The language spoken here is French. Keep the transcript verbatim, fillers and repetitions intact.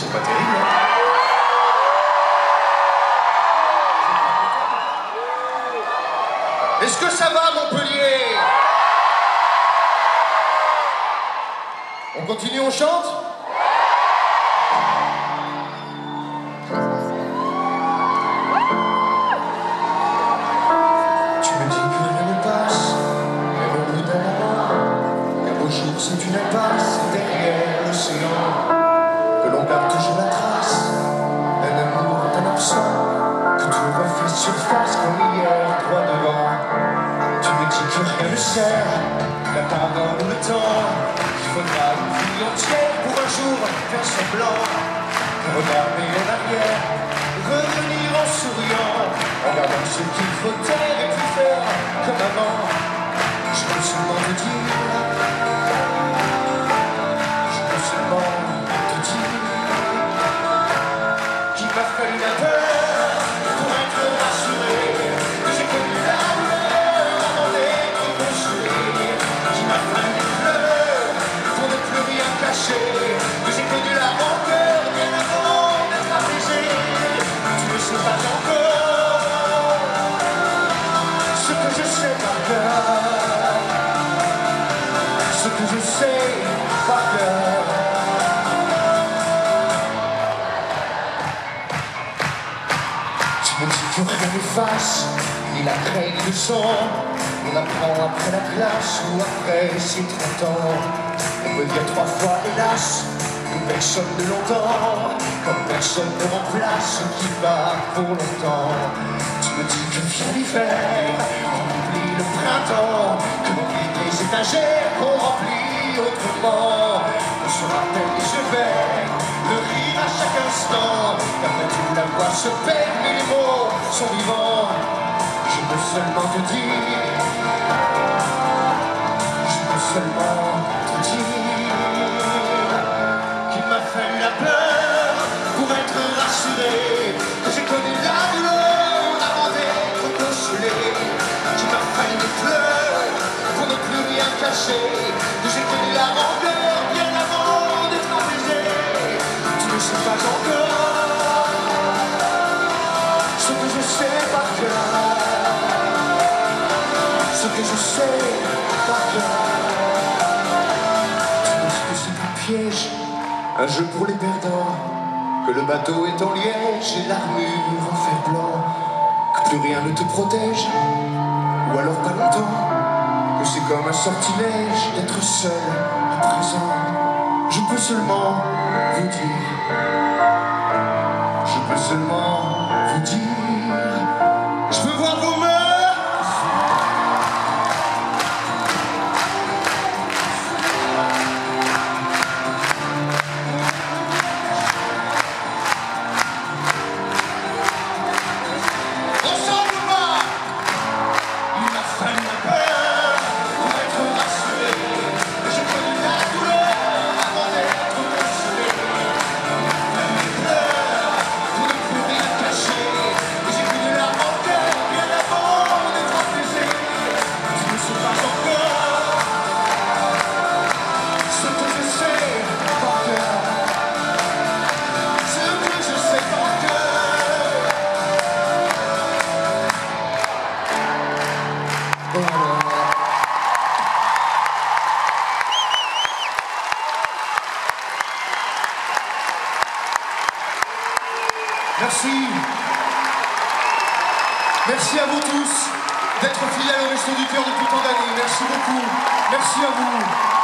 c'est pas terrible. Hein. Est-ce que ça va, Montpellier? On continue, on chante? Tu me dis que rien ne passe, mais au bout d'un moment, qu'un beau jour c'est une impasse derrière l'océan, que l'on garde toujours la trace d'un amour, d'un absent, que tout refait surface comme hier, droit devant. Tu me dis que rien ne sert, la parole ou le temps, qu'il faudra une vie entière pour un jour faire semblant, regarder en arrière, revenir en souriant, en regardant ce qu'il faut taire et puis faire comme avant. Je peux seulement te dire, je peux seulement te dire qu'il m'a fallu la peur pour être rassuré, que j'ai connu la douleur avant d'être consolé, qu'il m'a fallu des pleurs pour ne plus rien cacher, que j'ai connu la rancœur bien avant d'être apaisé. Tu ne sais pas encore ce que je sais par cœur, ce que je sais par cœur. Tu me dis que rien n'efface, ni la craie ni le sang. On apprend après la classe ou après ses trente ans. On peut dire trois fois hélas, que personne ne l'entend, comme personne ne remplace ce qui va pour longtemps. Tu me dis que vient l'hiver, qu'on oublie le printemps, que l'on oublie les étagères, qu'on remplit autrement. On se rappelle les cheveux verts, le rire à chaque instant, qu'après tout la voix se perd, mais les mots sont vivants. Je peux seulement te dire, je peux seulement te dire qu'il m'a fallu la peur pour être rassuré, que j'ai connu la douleur avant d'être consolé, qu'il m'a fallu des pleurs pour ne plus rien cacher, que j'ai connu la rancœur bien avant d'être apaisé. Tu ne sais pas encore ce que je sais par cœur, ce que je sais par cœur. Tu me dis que c'est un piège, un jeu pour les perdants, que le bateau est en liège et l'armure en fer blanc, que plus rien ne te protège, ou alors pas longtemps, que c'est comme un sortilège d'être seul à présent. Je peux seulement vous dire, je peux seulement vous dire, je veux voir vos mains. Merci. Merci à vous tous d'être fidèles au Resto du Cœur depuis tant d'années. Merci beaucoup. Merci à vous.